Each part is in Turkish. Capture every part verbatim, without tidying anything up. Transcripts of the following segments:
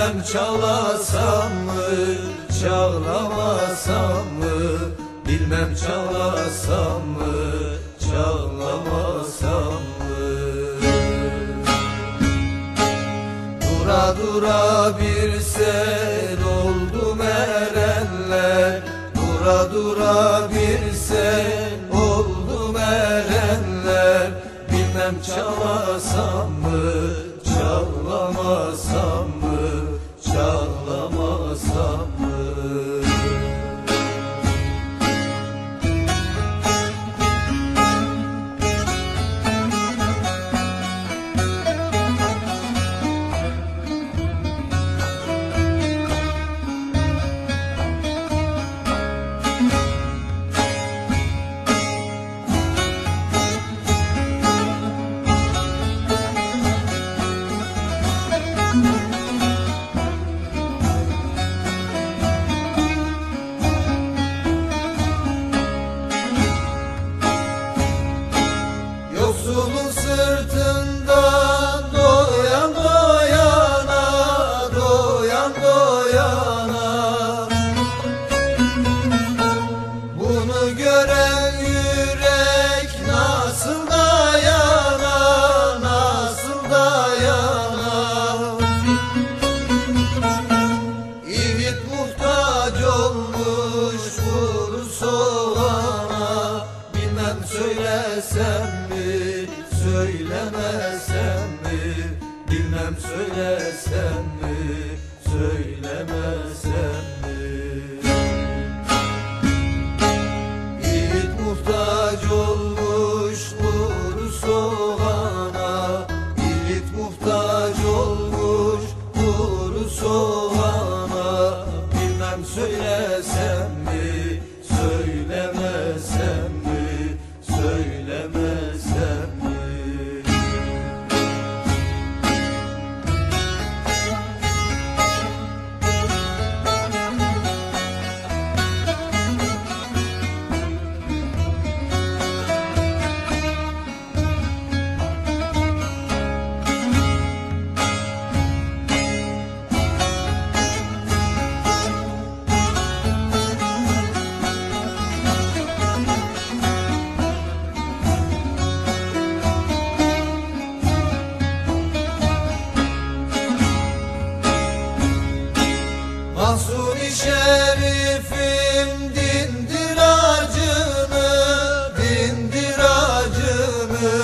bilmem çalasam mı, çağlamasam mı, bilmem çalasam mı, çağlamasam mı. Dura dura bir sel oldu erenler, dura dura bir sel oldu erenler, bilmem çalasam mı, çağlamasam mı, çağlamasam mı. Yoksulun sırtından doyan doyana, doyan doyana, bunu gören yürek nasıl dayana, nasıl dayana. İvit muhtaç olmuş vur soğana, bilmem söylesem mi, söylemesem mi, bilmem söylesem mi, söylemesem mi. Yiğit muhtaç olmuş vur soğana, yiğit muhtaç olmuş vur soğana, bilmem söylesem mi, söylemesem mi, söylemesem mi. Mahsuni Şerifim dindir acını, dindir acını.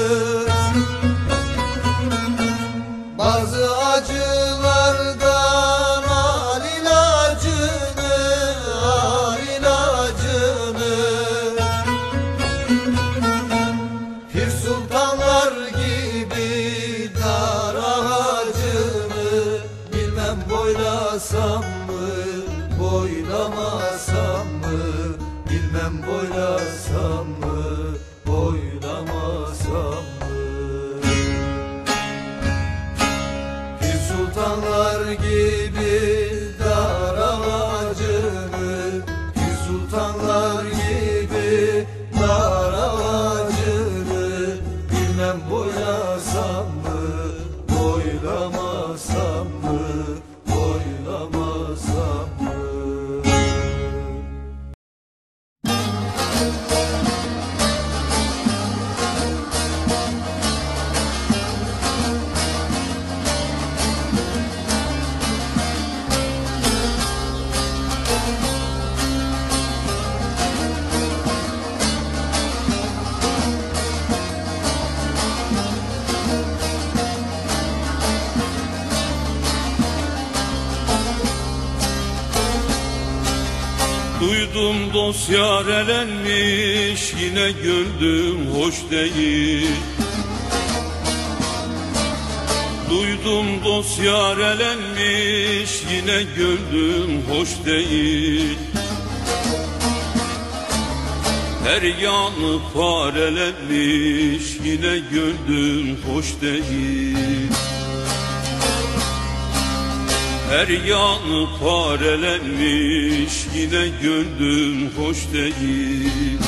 Bazı acılardan al ilacını, al ilacını. Pir sultanlar gibi dar ağacını, bilmem boylasam mı, boylamasam mı, bilmem boylasam mı, boylamasam mı. Bir sultanlar gibi dar ağacını, bir sultanlar gibi dar ağacını, bilmem boylasam mı, boylamasam mı, boylamasam mı. Duydum dost yar elenmiş, yine gönlüm hoş değil. Duydum dost yar elenmiş, yine gönlüm hoş değil. Her yanı parelenmiş, yine gönlüm hoş değil. Her yanı parelenmiş, yine gönlüm hoş değil.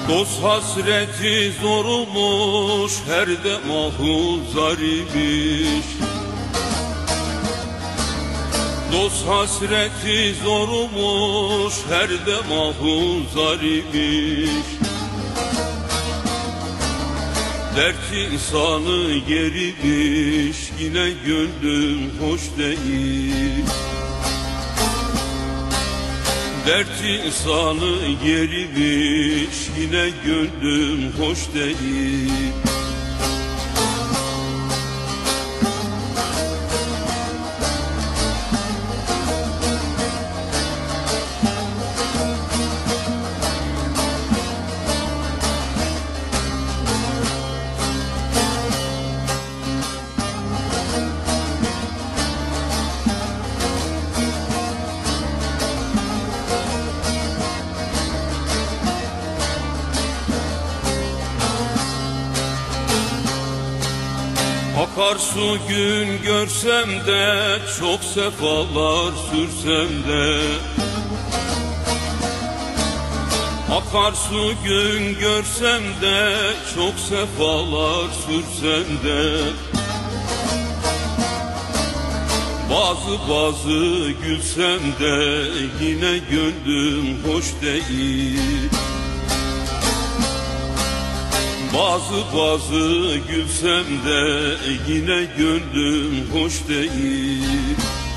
Dost hasreti zormuş, her demahu zarimiş. Dost hasreti zormuş, her demahu zarimiş. Dert insanı gerimiş, yine gönlüm hoş değil. Dert insanı gerimiş, yine gönlüm hoş değil. Akarsu gün görsem de, çok sefalar sürsem de. Akarsu gün görsem de, çok sefalar sürsem de. Bazı bazı gülsem de, yine gönlüm hoş değil. Bazı bazı gülsem de, yine gönlüm hoş değil.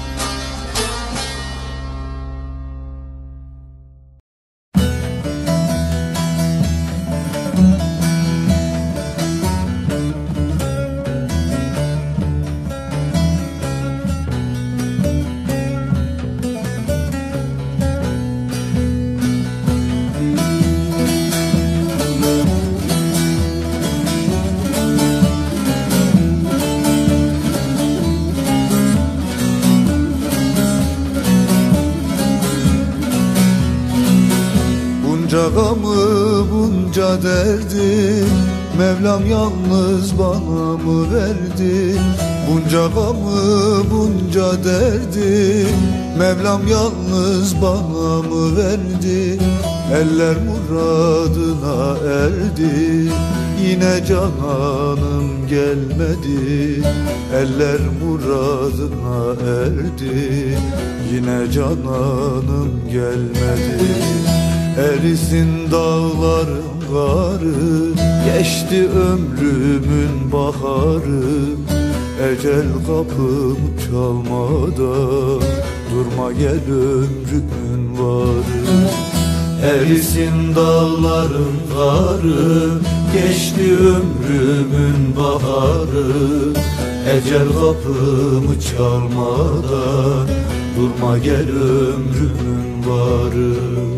Bunca gamı, bunca derdi, Mevlam yalnız bana mı verdi? Bunca gamı, bunca derdi, Mevlam yalnız bana mı verdi? Eller muradına erdi, yine cananım gelmedi. Eller muradına erdi, yine cananım gelmedi. Erisin dağların karı, geçti ömrümün baharı. Ecel kapım çalmadan, durma gel ömrümün varı. Erisin dağların karı, geçti ömrümün baharı. Ecel kapımı çalmadan, durma gel ömrümün varı.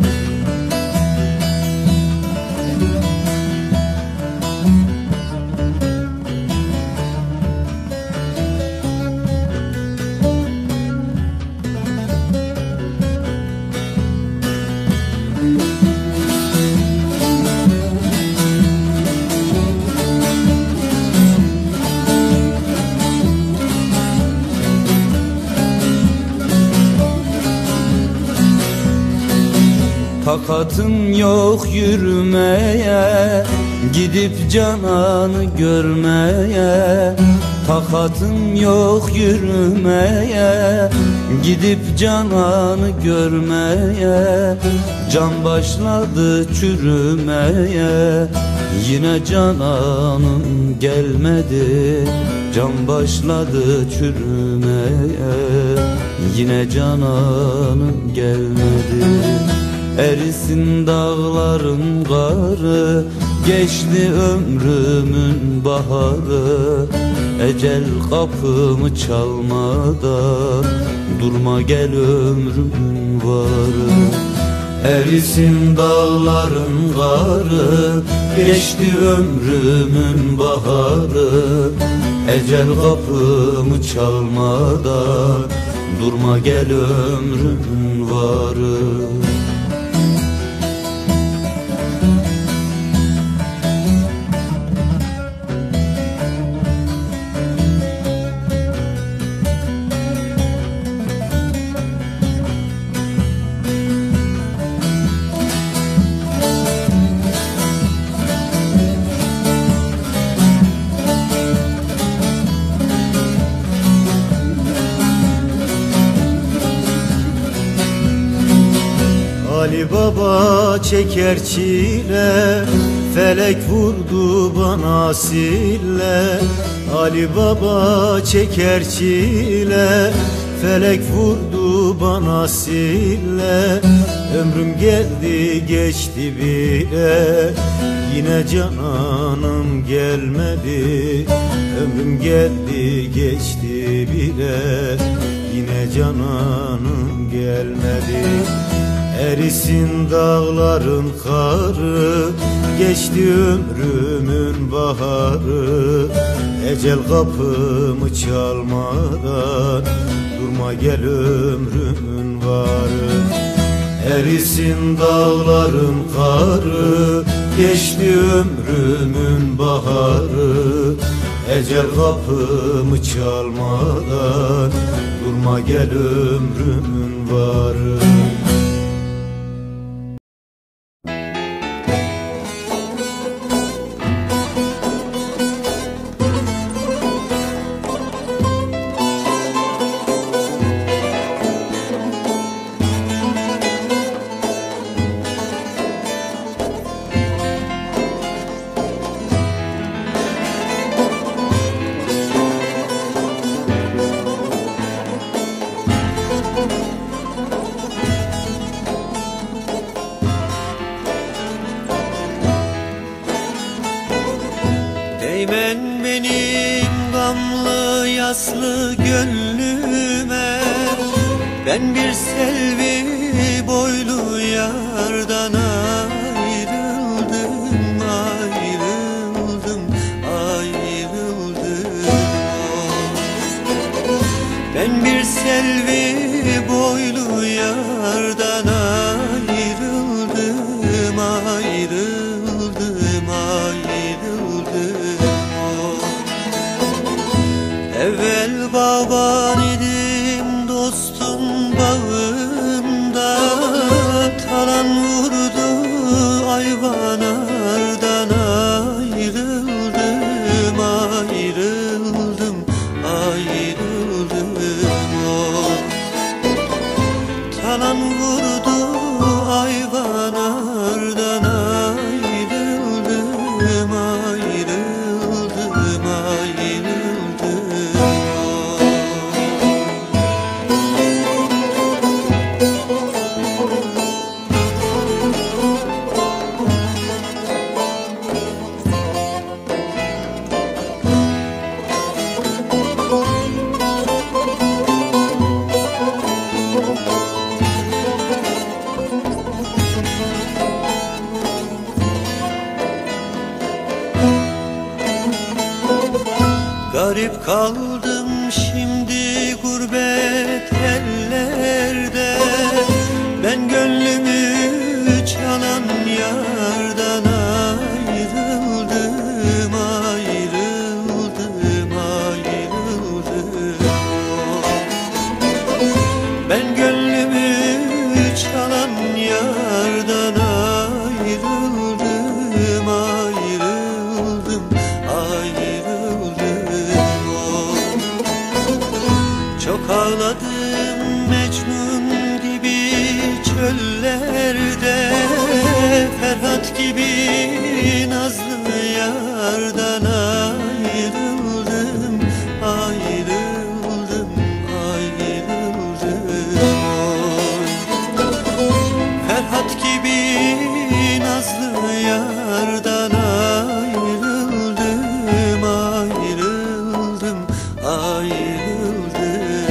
Takatım yok yürümeye, gidip cananı görmeye. Takatım yok yürümeye, gidip cananı görmeye. Can başladı çürümeye, yine cananım gelmedi. Can başladı çürümeye, yine cananım gelmedi. Erisin dağların karı, geçti ömrümün baharı. Ecel kapımı çalmadan, durma gel ömrümün varı. Erisin dağların karı, geçti ömrümün baharı. Ecel kapımı çalmadan, durma gel ömrümün varı. Ali Baba çeker çile, felek vurdu bana sille. Ali Baba çeker çile, felek vurdu bana sille. Ömrüm geldi geçti bile, yine cananım gelmedi. Ömrüm geldi geçti bile, yine cananım gelmedi. Erisin dağların karı, geçti ömrümün baharı. Ecel kapımı çalmadan, durma gel ömrümün varı. Erisin dağların karı, geçti ömrümün baharı. Ecel kapımı çalmadan, durma gel ömrümün varı. Değmen benim gamlı yaslı gönlüme, ben bir selvi boylu yardan ayrıldım, ayrıldım, ayrıldım. Ben bir selvi boylu yardan ayrıldım, ayrıldım, ayrıldım. Evvel baban idim dostum bağında, talan vurdu ayvanardan ayrıldım, ayrıldım, ayrıldım. Talan vurdu ayvanardan ayrıldım, ayrıldım, ayrıldım. Garip kaldım şimdi gurbet ellerde, ben gönlümü çalan yardan ayrıldım, ayrıldım, ayrıldım. Ben gönlümü çalan yardan ayrıldım, ayrıldım, ayrıldım. Çok ağladım Mecnun gibi çöllerde, Ferhat gibi nazlı yardan ayrıldım, ayrıldım, ayrıldım. Ferhat gibi nazlı yardan ayrıldım, ayrıldım, ayrıldım.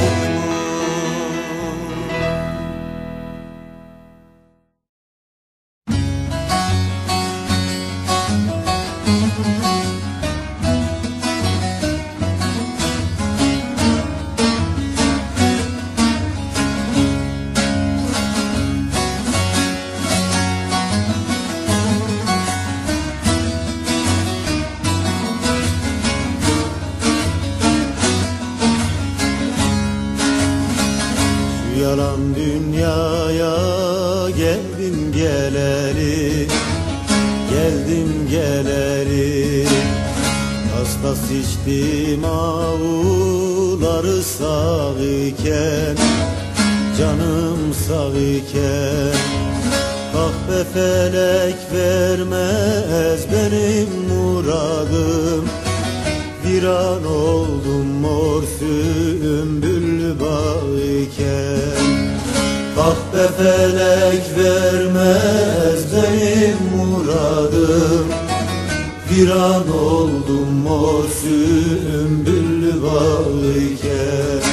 Yalan dünyaya geldim geleli, geldim geleli. Hasta içtim avuları sağ iken, canım sağ iken. Kahpe felek vermez benim muradım. Viran oldum mor sümbüllü bağ iken. Kahpe felek vermez benim muradım. Viran oldum mor sümbüllü bağ iken.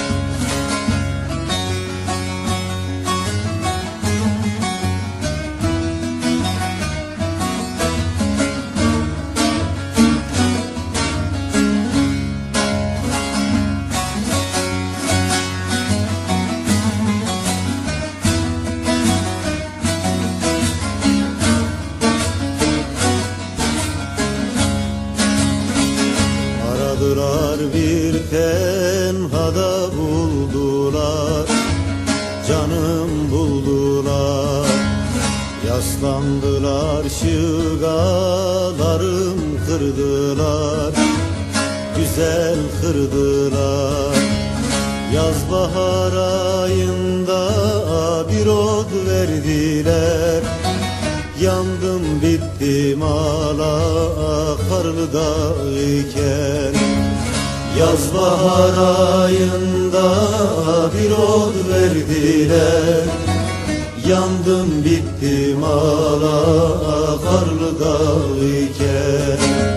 Bir tenhada buldular, canım buldular. Yaslandılar, şıgalarım kırdılar, güzel kırdılar. Yaz bahar ayında bir ot verdiler. Yandım bittim hala karlı dağ-iken. Yaz bahar ayında bir ot verdiler. Yandım bittim hala karlı dağ-iken.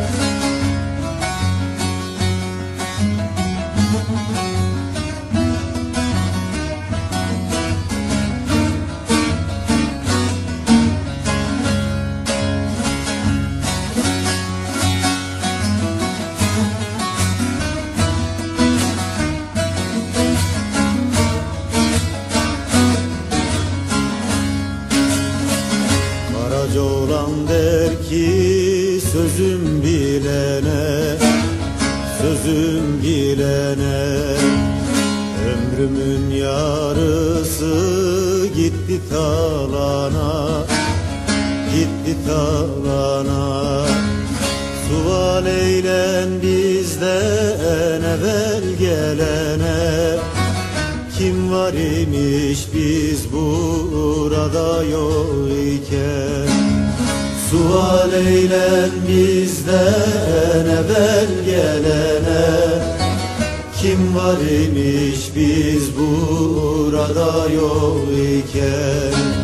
Olan der ki sözüm bilene, sözüm bilene. Ömrümün yarısı gitti talana, gitti talana. Sual eylen bizden evvel gelene. Kim var imiş biz burada yok iken. Sual eylen bizden evvel gelene. Kim var imiş biz burada yok iken.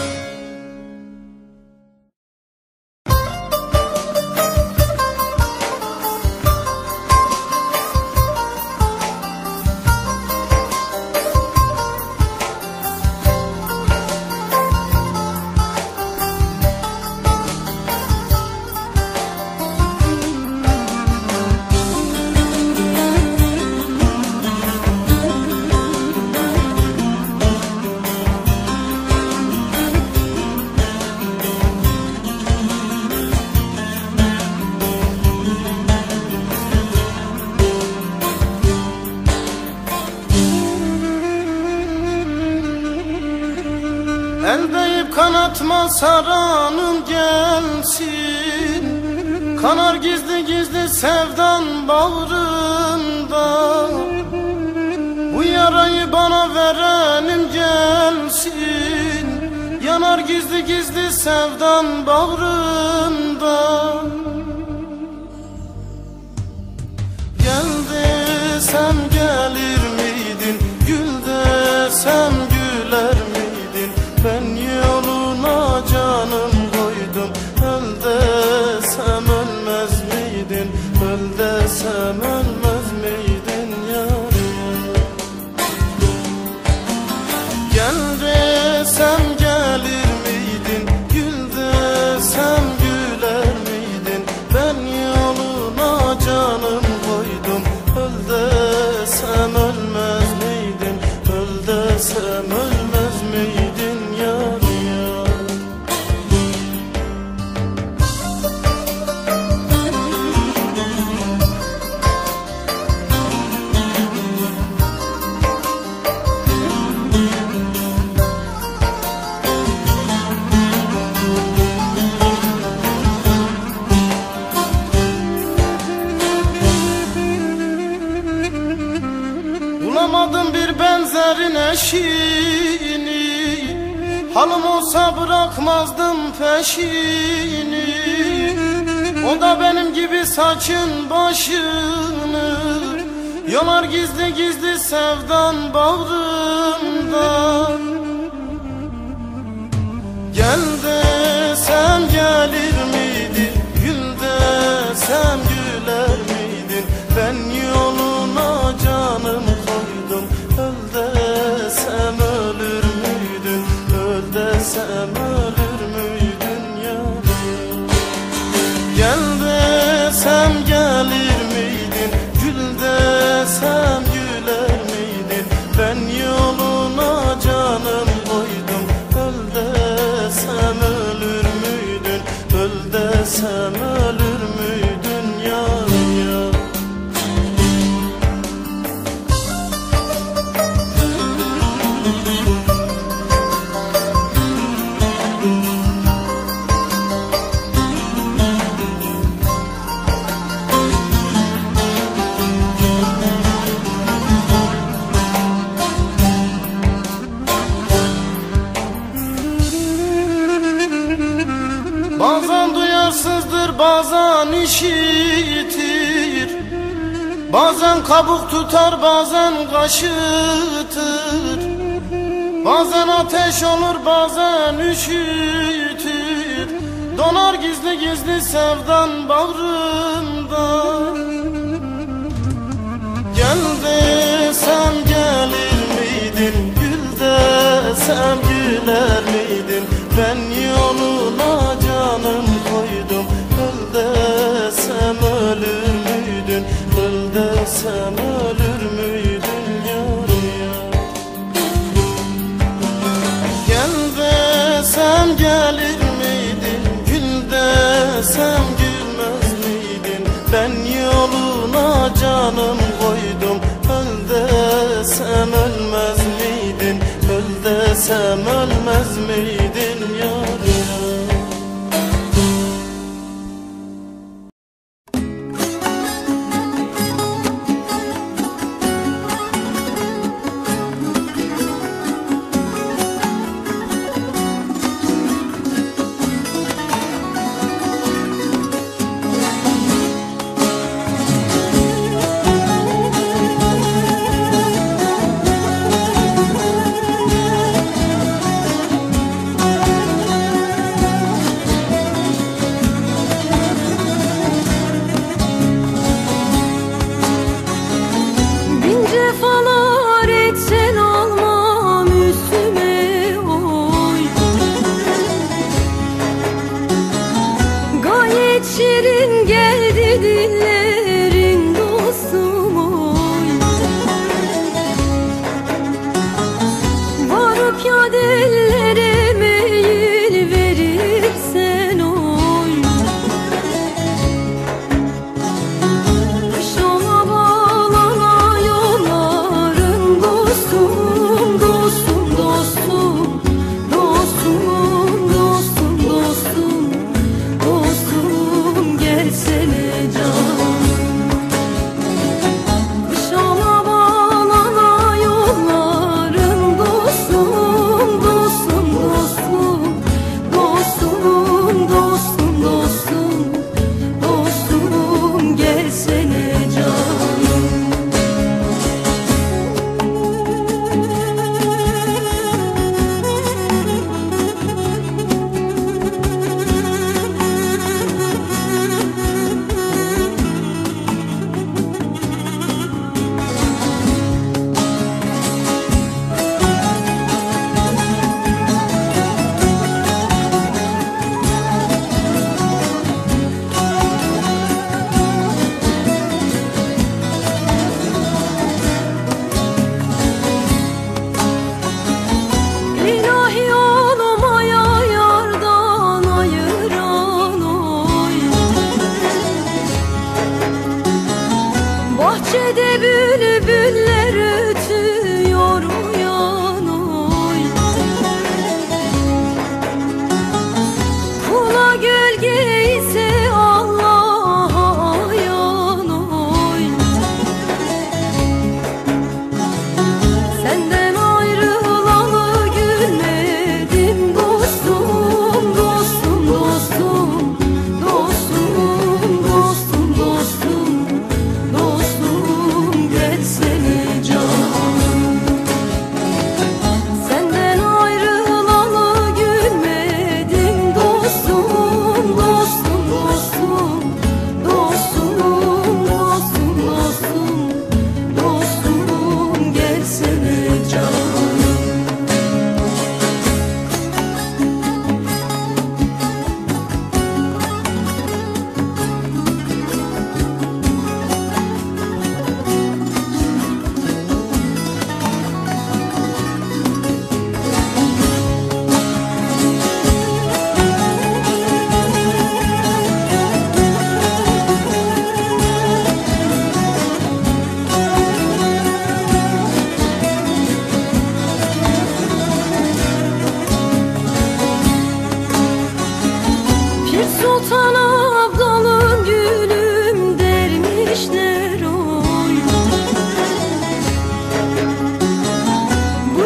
El deyip kanatma saranım gelsin. Kanar gizli gizli sevdan bağrında. Bu yarayı bana verenim gelsin. Yanar gizli gizli sevdan bağrında. Gel desem gelir miydin? Gül desem güler miydin? Ben yoluna canım koydum. Öl desem ölmez miydin? Öl desem ölmez miydin yar? Gel desem gelir miydin? Gül desem güler miydin? Ben yoluna canım koydum. Öl desem ölmez miydin? Öl desem ölmez miydin yar yar? Bulamadım bir benzerin eşini. Halım olsa bırakmazdım peşini. O da benim gibi saçın başını yolar gizli gizli sevdan bağrımda. Gel desem gelir miydin, gül desem güler miydin? Ben yoluna canım koydum, öl desem ölür müydün? Öl desem ölür müydün yarim? Gel desem gelir miydin, gül desem güler miydin? Ben yoluna canım koydum, öl desem ölür müydün? Öl desem ölür müydün yar yar? Bazen duyarsızdır, bazen işitir, bazen kabuk tutar, bazen kaşıtır, bazen ateş olur, bazen üşütür. Donar gizli gizli sevdan bağrımda. Gel desem gelir miydin, gül desem güler miydin? Ben yoluna canım koydum, öl desem ölür müydün? Öl desem ölür müydün yar yar? Gel desem gelir miydin, gül desem gülmez miydin? Ben yoluna canım koydum, öl desem ölmez miydin? Öl desem ölmez miydin yar yar? Senden ayrılalı gülmedim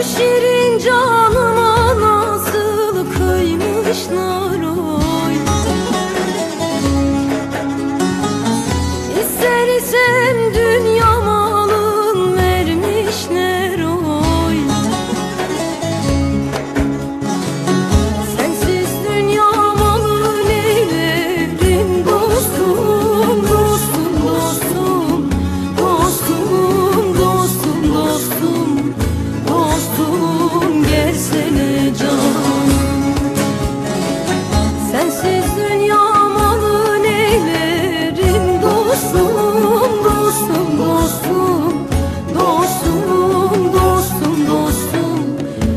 şirin canıma nasıl kıymışlar oy. İstersem dünya malın vermişler oy. Sensiz dünya malı neylerim dostum, dostum, dostum, dostum, dostum, dostum, dostum, gelsene canım. Sensiz dünya malı neylerim dostum, dostum, dostum, dostum, dostum, dostum,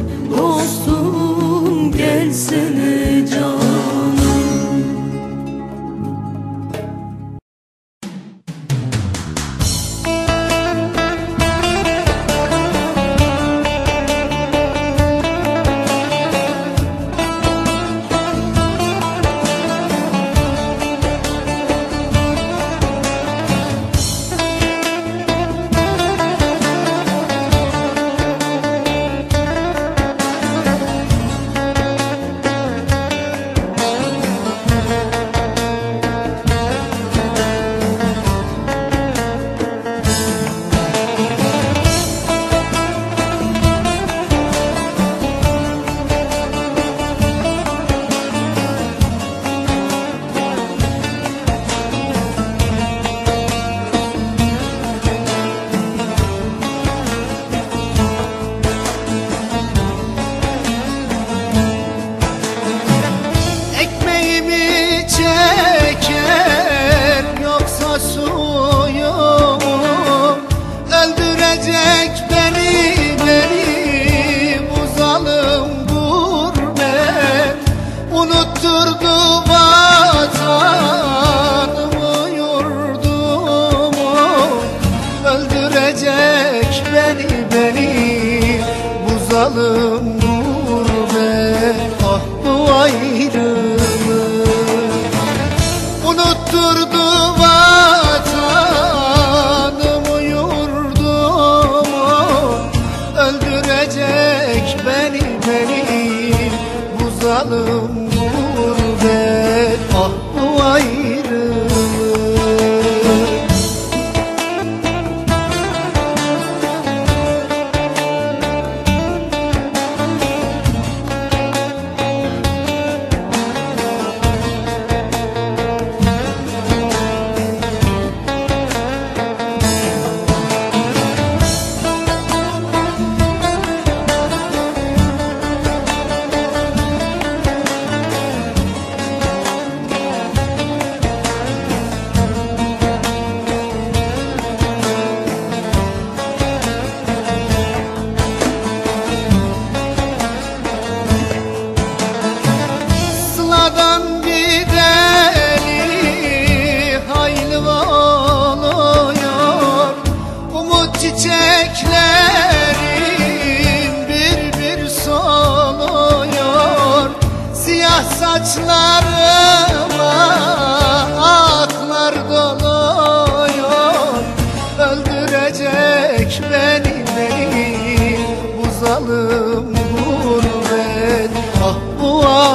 dostum, gelsene canım. Ekmeğimi çeker yoksa suyum, öldürecek beni beni bu zalim gurbet. Unutturdu vatanımı yurdumu, öldürecek beni beni bu zalim gurbet. Ah bu ayrılık unutturdu vatanımı yurdumu, öldürecek beni beni bu zalim gurbet. Ah bu ayrılık. Sıladan gideli hayli oluyor, umut çiçeklerim bir bir soluyor. Siyah saçlarıma aklar doluyor, öldürecek beni beni bu zalim gurbet. Ah bu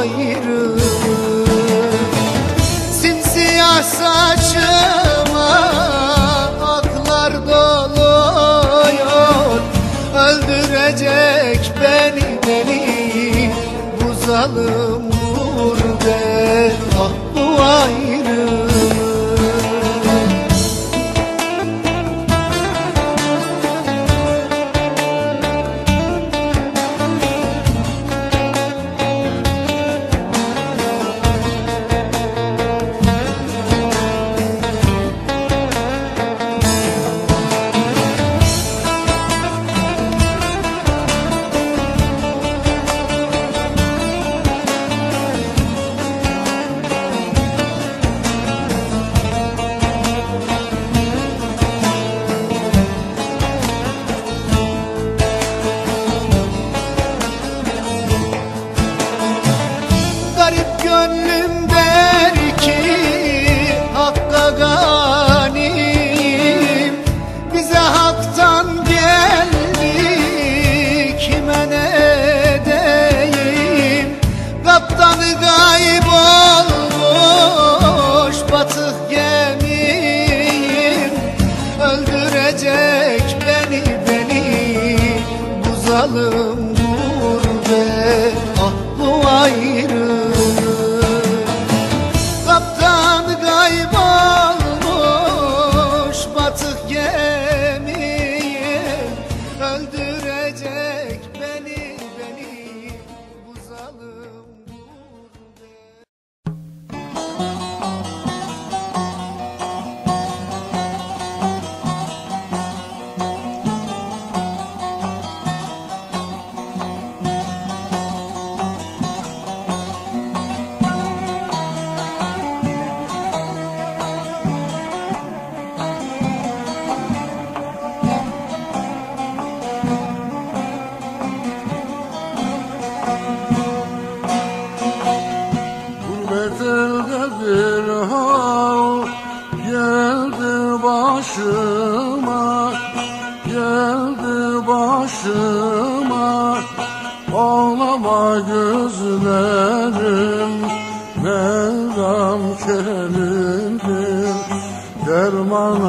ayrılık. Simsiyah saçıma aklar doluyor, öldürecek beni beni bu zalim gurbet. Ah bu ayrılık. zalim gurbet, ah bu ayrılık. Kaptan kaybolmuş batık gemiye, öldürecek beni beni bu zalim gurbet. Gurbet elde bir hal geldi başıma, geldi başıma. Ağlama gözlerim, Mevlam kelimdir. Derman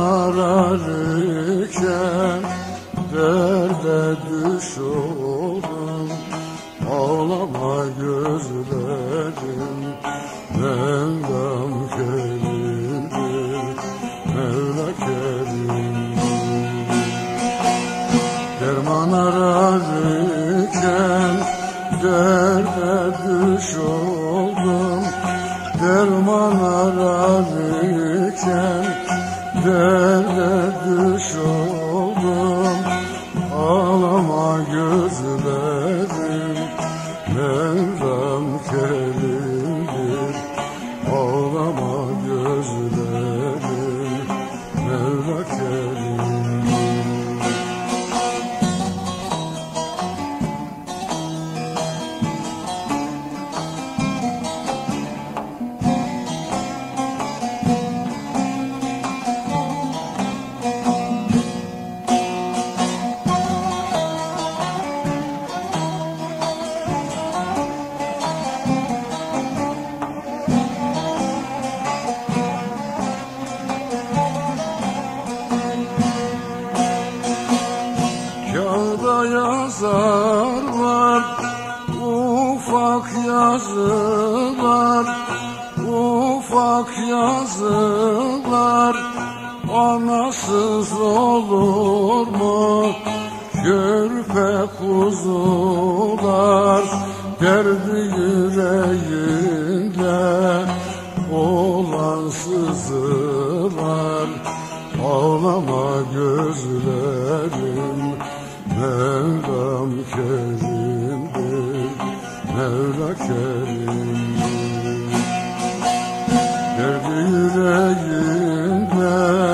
ararken derde düş oldum. Ağlama gözlerim, Mevlam kerimdir, Mevla kerimdir. Derman ararken derde düş oldum. Derman ararken derde düş oldum. Ağlama gözlerim, Mevlam kerimdir. Ağlama gözlerim, Mevla kerimdir. Kağıda yazarlar ufak yazılar, ufak yazılar. Anasız olur mu körpe kuzular? Derdi yüreğinde olan sızılar. Ağlama gözlerim, Mevlam kerimdir, Mevla kerimdir. Derdi yüreğinde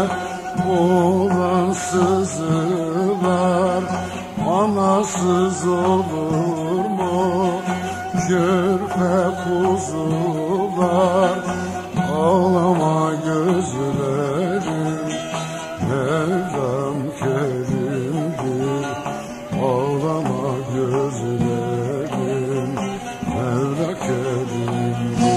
olan sızılar. Anasız olur mu körpe kuzular? Ağlama gözlerim, Mevlam kerimdir. Ağlama gözlerim, Mevla kerimdir.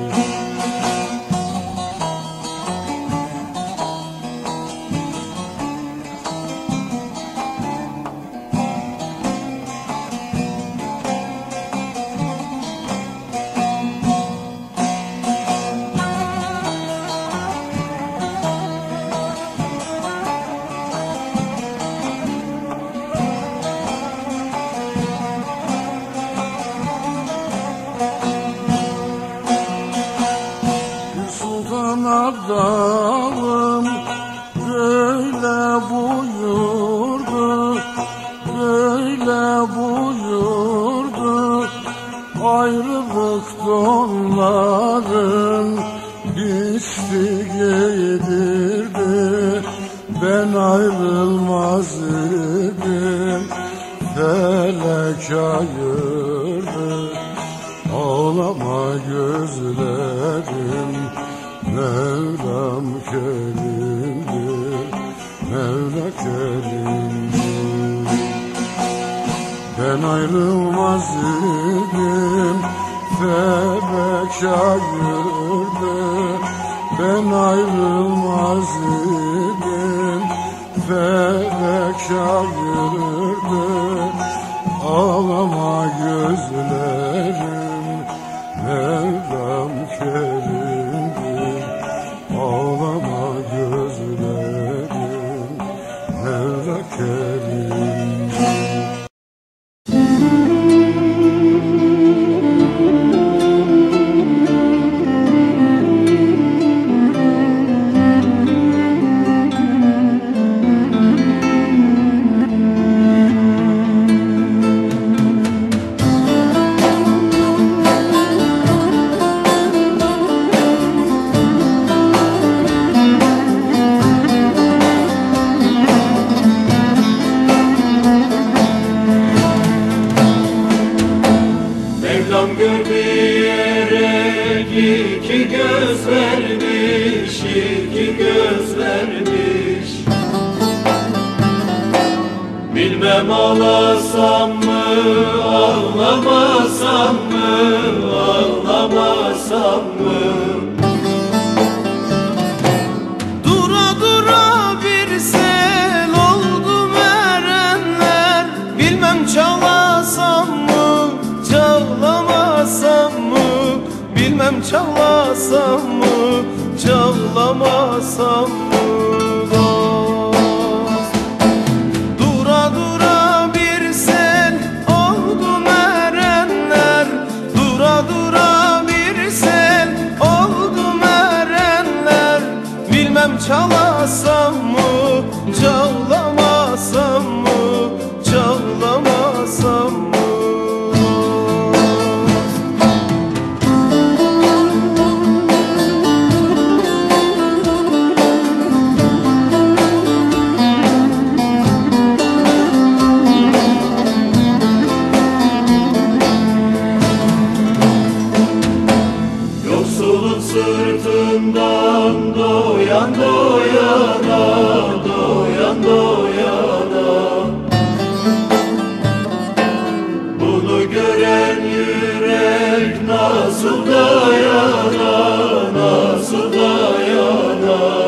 Sultan Abdalım böyle buyurdu, böyle buyurdu. Ayrılık donların pisliğidirdi. Ben ayrılmaz idim, felek ayırdı. Ağlama gözlerim, Mevlam kerimdir, Mevla kerimdir. Ben ayrılmaz idim, felek ayırdı. Ben ayrılmaz idim, felek ayırdı. gelince. İki göz vermiş, iki göz vermiş. Bilmem ağlasam mı, ağlamasam mı, ağlamasam mı? Dura dura bir sel oldu erenler. Bilmem çalasam mı, çağlamasam mı? Bilmem çalasam mı, çağlamasam mı dost? Dura dura bir sel oldu erenler. Dura dura bir sel oldu erenler. Bilmem çalasam mı, çağlamasam mı, çağlamasam mı? Sırtından doyan doyana, doyan doyana. Bunu gören yürek nasıl dayana, nasıl dayana?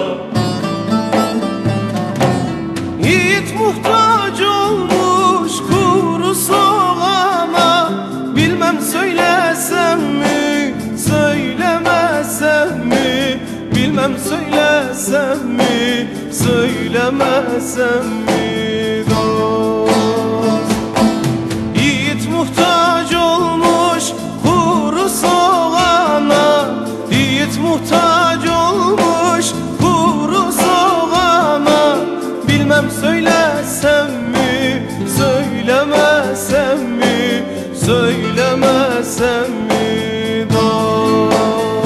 Yiğit muhtaç olmuş kuru soğana. Bilmem söylesem mi, söylemesem mi? Bilmem söylesem mi, söylemesem mi dost? Yiğit muhtaç olmuş kuru soğana. Yiğit muhtaç olmuş kuru soğana. Bilmem söylesem mi, söylemesem mi, söylemesem mi dost?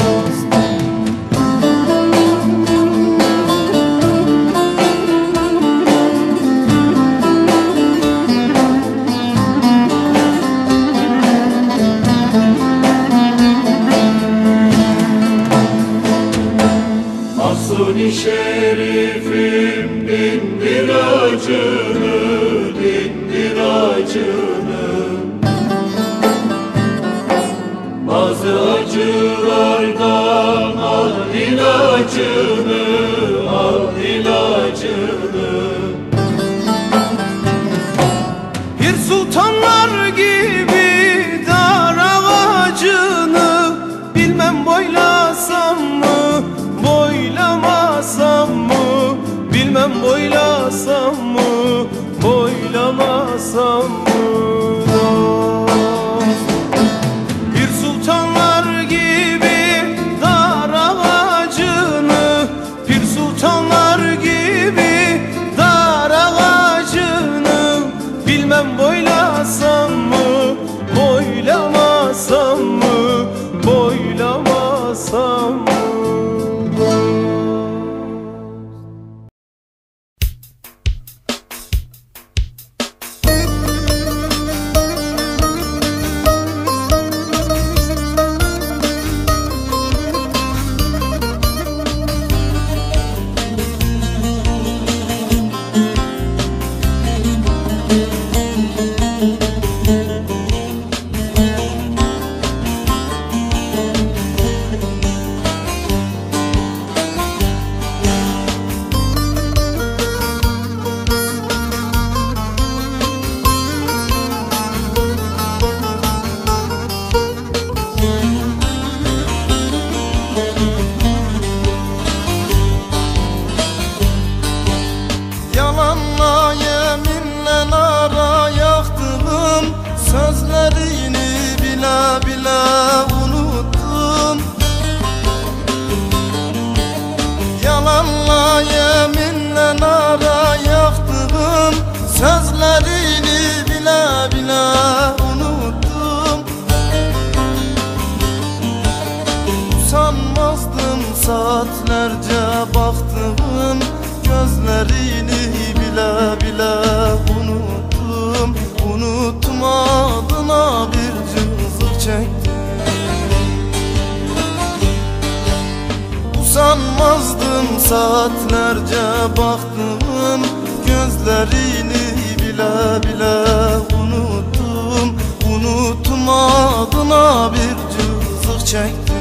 Mahsuni Şerifim dindir acını, dindir acını. Bazı acılardan al ilacını, al ilacını. Bir sultanlar gibi dar ağacını. Bilmem boylasam mı, boylamasam mı? Bilmem boylasam mı, boylamasam mı dost? Bir sultanlar gibi dar ağacını. Bir sultanlar gibi dar ağacını. Bilmem boylasam mı, boylamasam mı, boylamasam mı? gözlerini bile bile unuttum. Sanmazdım saatlerce baktığım gözlerini bile bile unuttum. Unuttum adına bir cızık çektim. Sanmazdım saatlerce baktım gözlerini bile bile unuttum. Unuttum adına bir cızık çektim.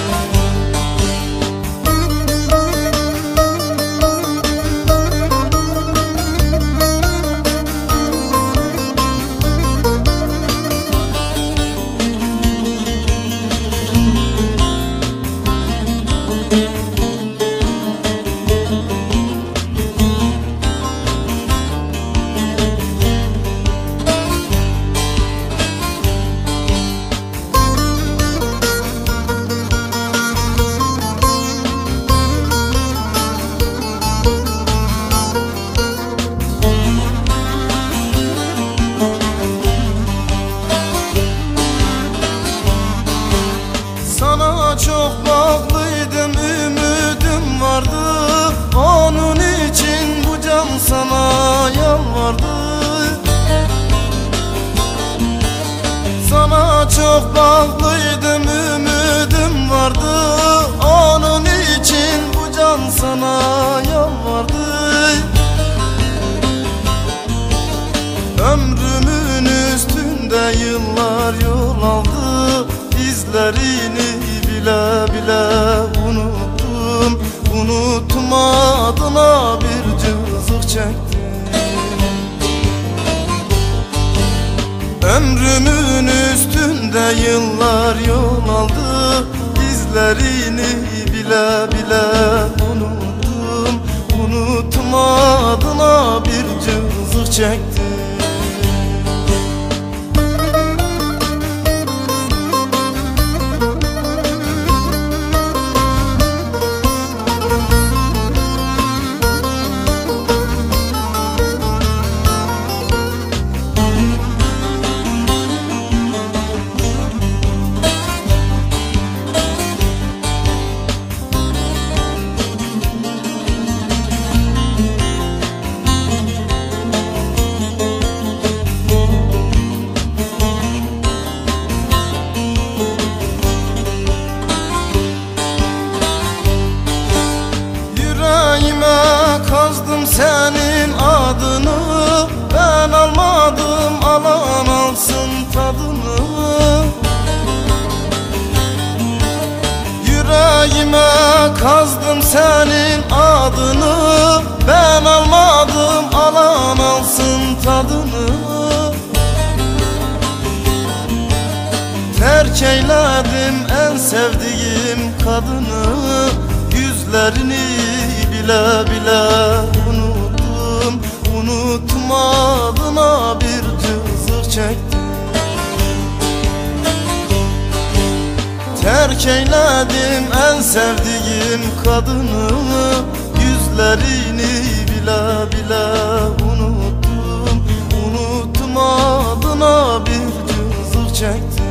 Sana çok bağlıydım, ümidim vardı. Onun için bu can sana yalvardı. Sana çok bağlıydım, ümidim vardı. Onun için bu can sana yalvardı. Ömrümün üstünde yıllar yol aldı. İzlerini bile bile unuttum. Unuttum adına bir cızık çektim. Ömrümün üstünde yıllar yol aldı. İzlerini bile bile unuttum. Unuttum adına bir cızık çektim. Kazdım senin adını, ben almadım, alan alsın tadını. Yüreğime kazdım senin adını, ben almadım, alan alsın tadını. Terk eyledim en sevdiğim kadını. Yüzlerini bile bile unuttum. Unuttum adına bir cızık çektim. Terk eyledim en sevdiğim kadını. Yüzlerini bile bile unuttum. Unuttum adına bir cızık çektim.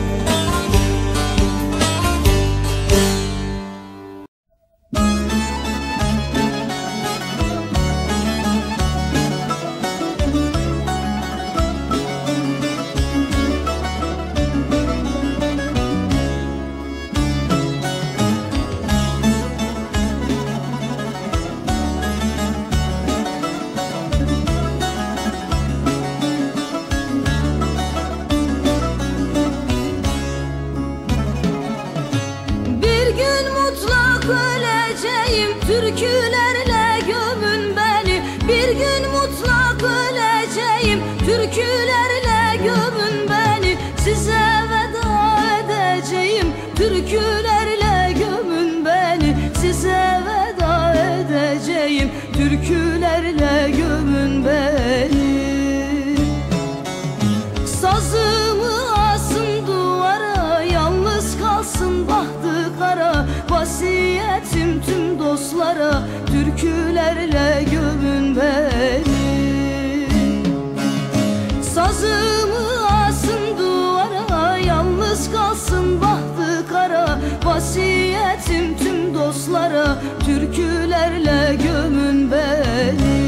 dostlara, türkülerle gömün beni.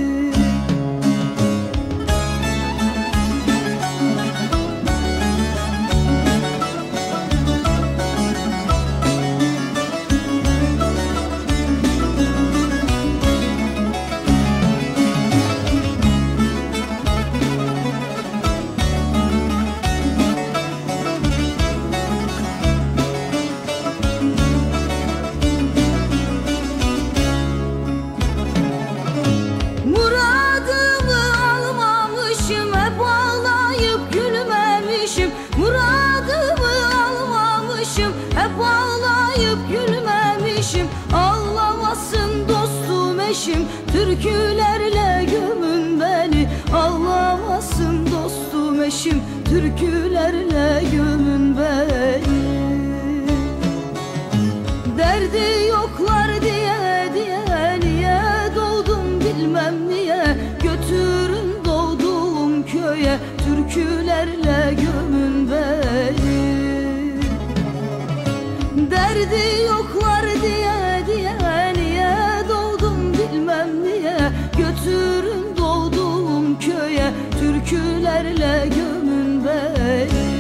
Türkülerle gömün beni, ağlamasın dostum eşim, türkülerle gömün beni. Derdi yoklar diye diye niye doğdum bilmem niye, götürün doğduğum köye, türkülerle gömün beni. Derdi yoklar diye diye niye doğdum bilmem niye, götürün doğduğum köye, türkülerle gömün beni.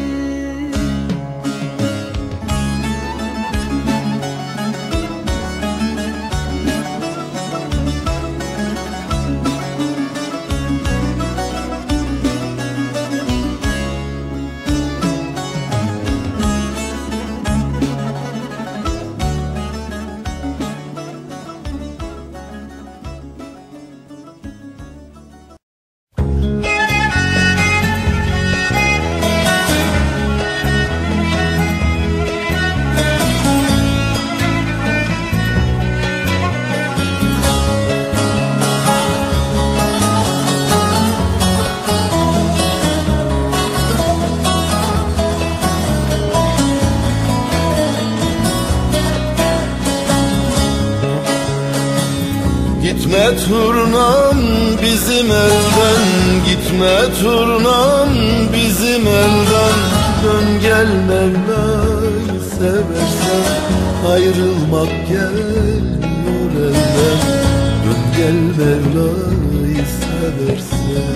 Gitme turnam bizim elden, gitme turnam bizim elden. Dön gel Mevla'yı seversen, ayrılmak gelmiyor elden. Dön gel Mevla'yı seversen.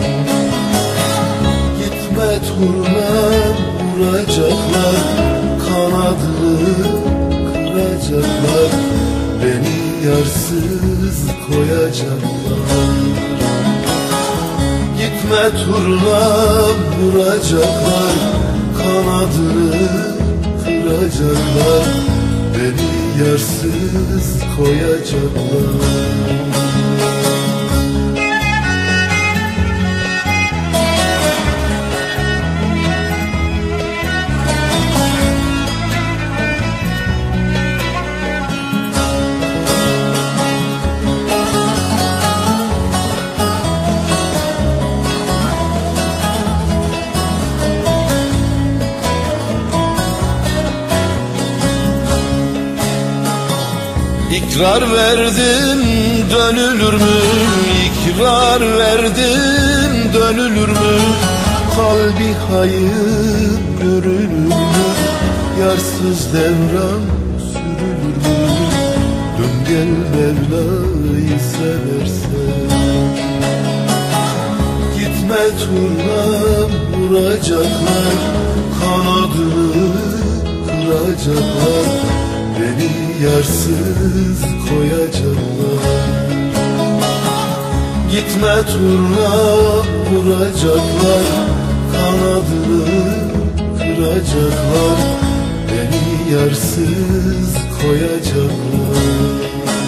Gitme turnam vuracaklar, kanadını kıracaklar, beni yarsız koyacaklar. Gitme turnam vuracaklar, kanadını kıracaklar, beni yarsız koyacaklar. İkrar verdim dönülür mü? İkrar verdim dönülür mü? Kalbi hayır görülür mü? Yarsız devran sürülür mü? Dön gel Mevla'yı seversen. Gitme turnam vuracaklar, kanadını kıracaklar, beni yarsız koyacaklar. Gitme turnam vuracaklar, kanadını kıracaklar, beni yarsız koyacaklar.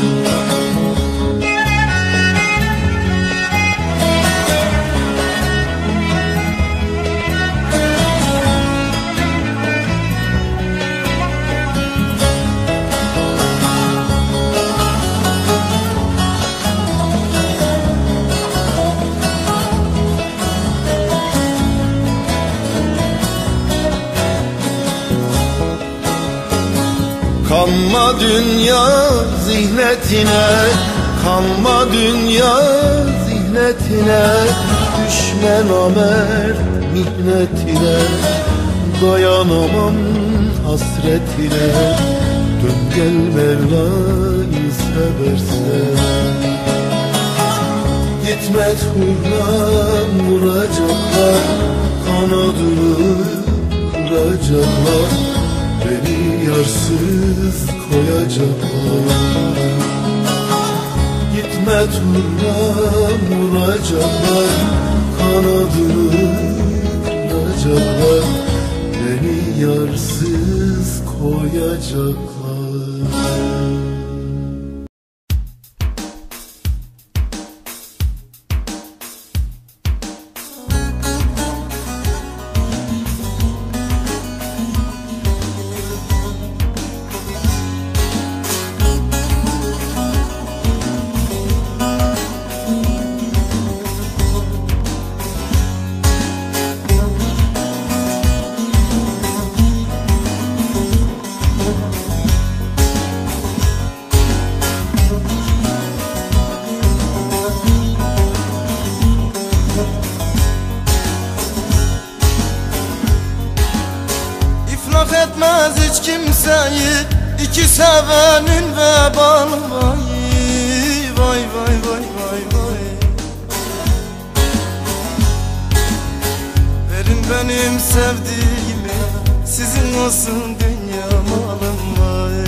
Kanma dünya zihnetine, kanma dünya zihnetine, düşme namert mihnetine, dayanamam hasretine, Dön gel Mevla'yı seversen. Gitme turnam vuracaklar, kanadını kıracaklar, beni yarsız koyacaklar. Gitme turnam vuracaklar, kanadını kıracaklar, beni yarsız koyacaklar. Etmez hiç kimseyi iki sevenin vebalı. Vay vay vay vay vay vay. Verin benim sevdiğimi, sizin olsun dünya malım. Vay.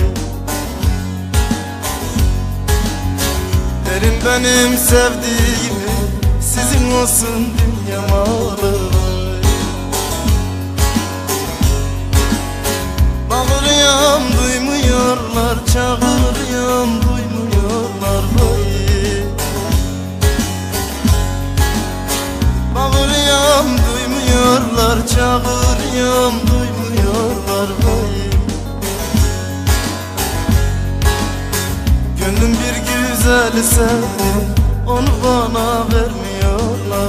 Verin benim sevdiğimi, sizin olsun dünya malım. Bağırıyorum duymuyorlar, çağırıyorum duymuyorlar. Vay. Bağırıyorum duymuyorlar, çağırıyorum duymuyorlar. Vay. Gönlüm bir güzeli sevdi, onu bana vermiyorlar.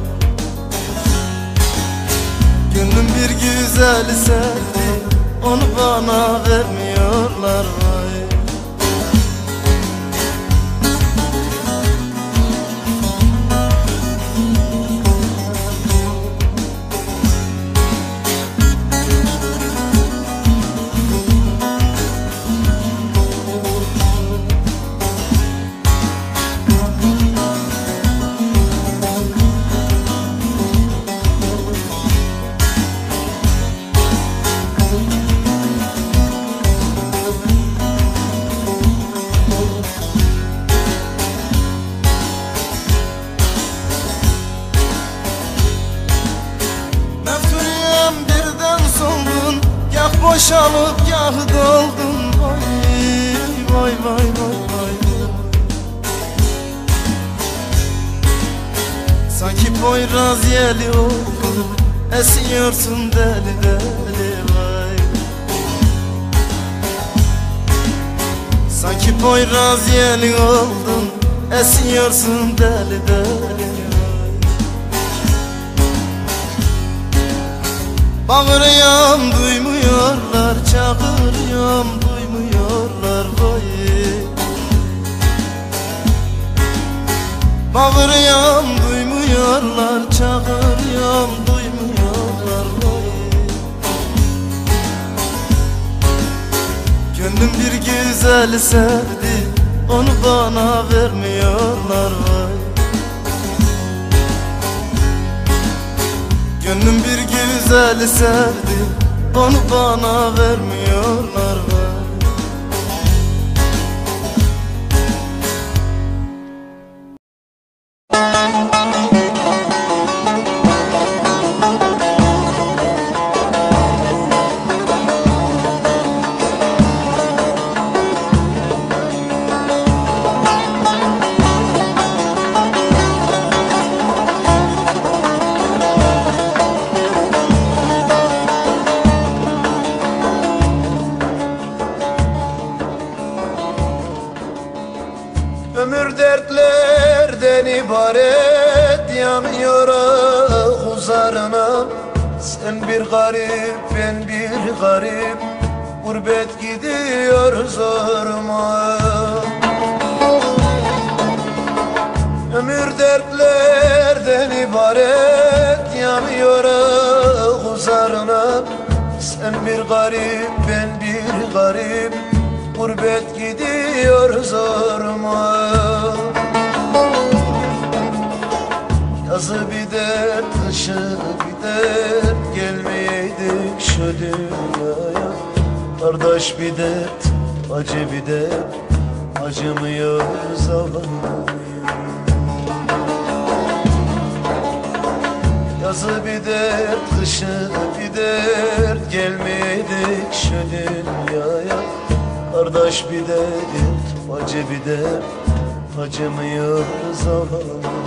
Gönlüm bir güzeli sevdi, onu bana vermiyorlar. Vay. Boşalıp yah doldum. Vay vay vay vay vay. Sanki Poyraz yeli oldum, esiyorsun deli deli. Vay. Sanki Poyraz yeli oldum, esiyorsun deli deli. Bağırıyorum duymuyorlar, çağırıyorum duymuyorlar. Vay. Bağırıyorum duymuyorlar, çağırıyorum duymuyorlar. Vay. Gönlüm bir güzeli sevdi, onu bana vermiyorlar. Vay. Gönlüm bir güzeli sevdi, onu bana vermiyorlar. Vay. Ömür dertlerden ibaret, yanıyor ah uzarına. Sen bir garip, ben bir garip, gurbet gidiyor zoruma. Ömür dertlerden ibaret, yanıyor ah uzarına. Sen bir garip, ben bir garip, gurbet gidiyor zoruma. Yazı bir dert, kışı bir dert, gelmeyeydik şu dünyaya. Kardeş bir dert, acı bir dert, acımıyoruz Allah'ım. Yazı bir dert, kışı bir dert, gelmeydik şu dünyaya. Kardeş bir dert, acı bir dert, acımıyoruz Allah'ım.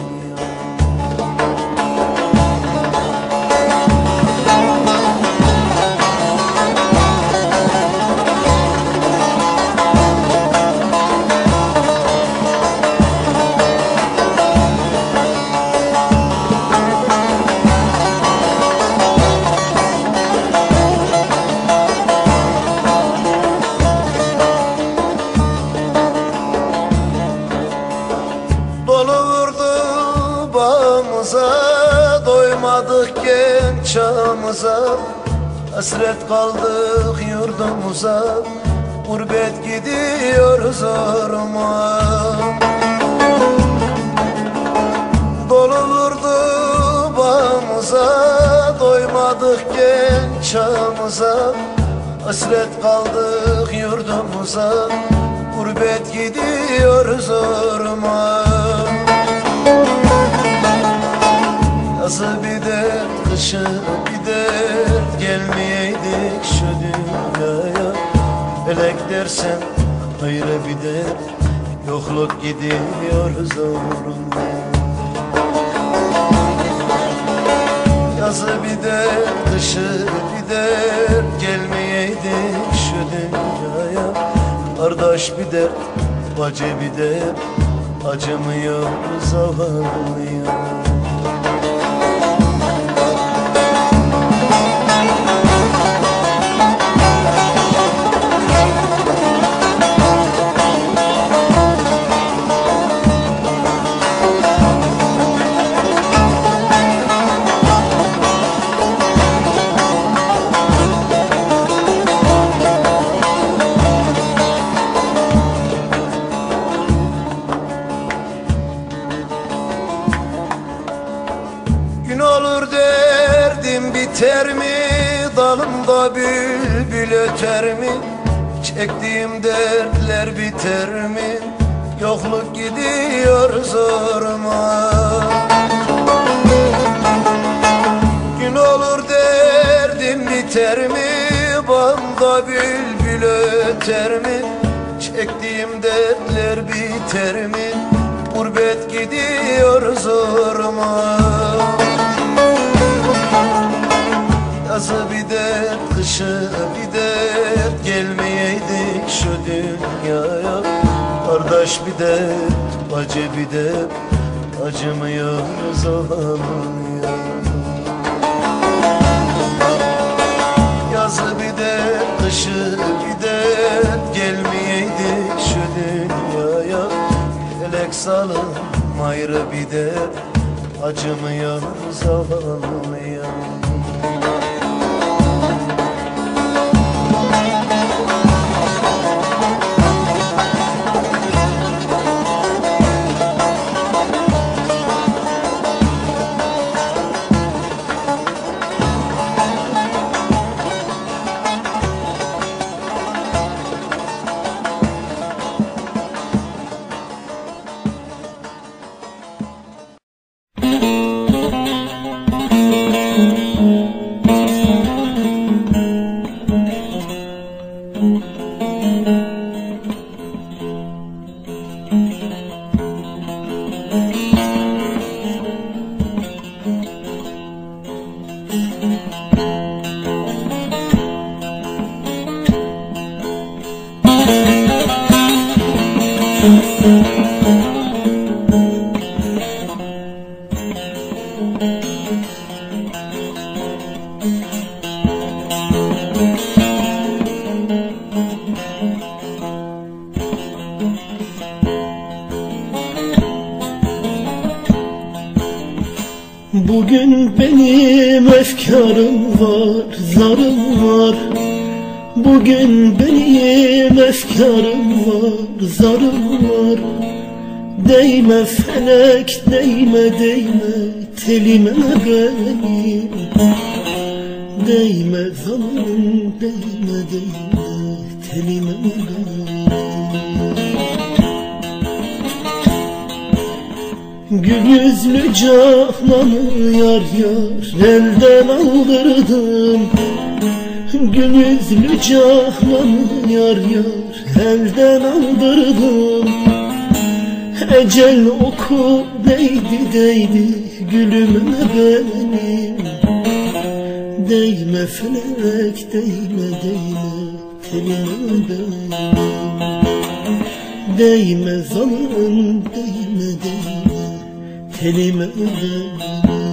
Doymadık genç çağımıza, hasret kaldık yurdumuza. Gurbet gidiyor zoruma. Dolu vurdu bağımıza, doymadık genç çağımıza. Hasret kaldık yurdumuza. Gurbet gidiyor zoruma. Yazı bir dert, kışı bir dert, gelmeyeydik şu dünyaya. Felek dersen ayrı bir dert, yokluk gidiyor zoruma. Yazı bir dert, kışı bir dert, gelmeyeydik şu dünyaya. Kardeş bir dert, bacı bir dert, acımıyoruz Allah'ım. Gün olur derdim biter mi? Dalımda bülbül öter mi? Çektiğim dertler biter mi? Yokluk gidiyor zoruma. Gün olur derdim biter mi? Bağımda bülbül öter mi? Çektiğim dertler biter mi? Gurbet gidiyor zoruma. Yazı bir dert, kışı bir dert, gelmeyeydik şu dünyaya. Kardeş bir dert, bacı bir dert, acımıyoruz Allah'ım ya. Yazı bir dert, kışı bir dert, gelmeyeydik şu dünyaya. Felek salım ayrı bir dert, acımıyoruz Allah'ım ya. Bugün benim efkarım var, zarım var. Bugün benim efkarım var, zarım var. Değme felek, değme değme telime benim. Değme zalim, değme değme telime benim. Gül yüzlü cananı yar yar elden aldırdım. Gül yüzlü cananı yar yar elden aldırdım. Ecel oku değdi değdi gülüme benim. Değme felek, değme değme telime benim. Değme zalim, değme değme telime benim.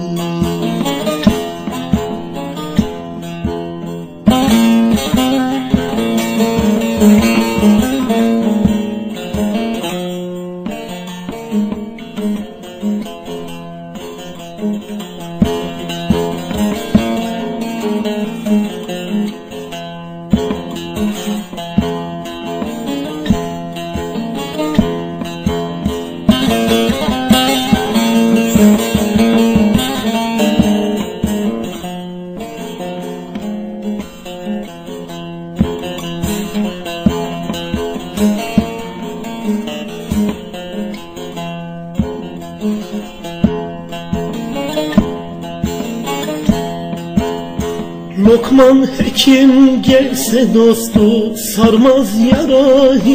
Lokman hekim gelse dostu sarmaz yarayı.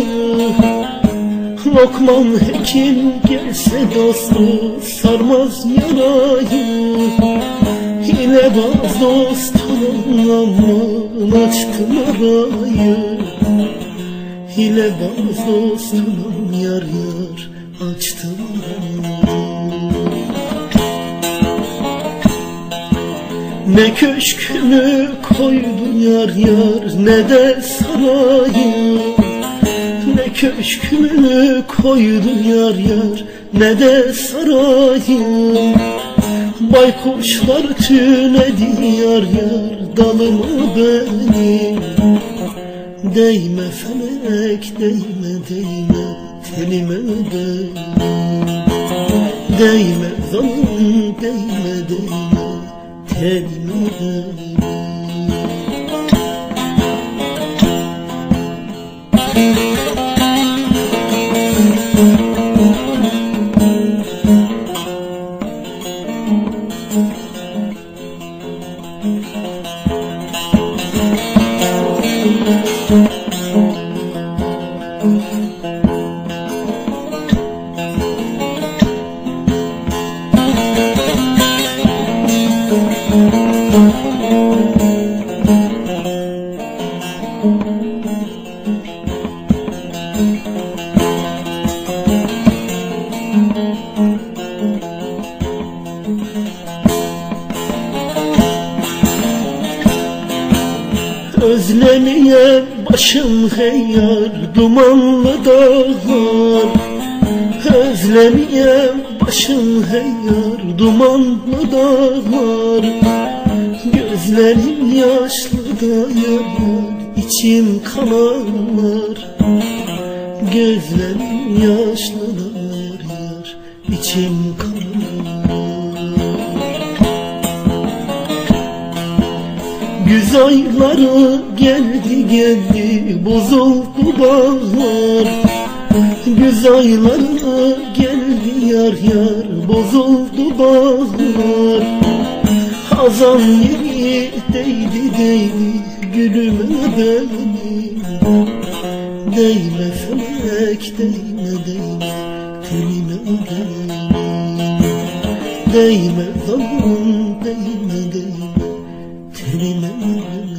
Lokman hekim gelse dostu sarmaz yarayı. Hilebaz dostum aman açtım arayı. Hilebaz dostum yar yar açtım arayı. Ne köşkümü koydun yar yar ne de sarayı. Ne köşkümü koydun yar yar ne de sarayı. Baykuşlar tünedi yar yar dalıma benim. Değme felek, değme değme telime benim. Değme zalim, değme değme telime benim. Özlemeye başım heyyar dumanlı dağlar. Özlemeye başım heyyar dumanlı dağlar. Gözlerim yaşlı da yar yar içim kanarlar. Gözlerim yaşlı da yar yar içim kanarlar. Güz ayları geldi geldi bozuldu bağlar. Güz ayları geldi yar yar bozuldu bağlar. Hazan yeri değdi değdi gülüme benim. Değme felek, değme değme telime benim. Değme zalim, değme değme telime benim.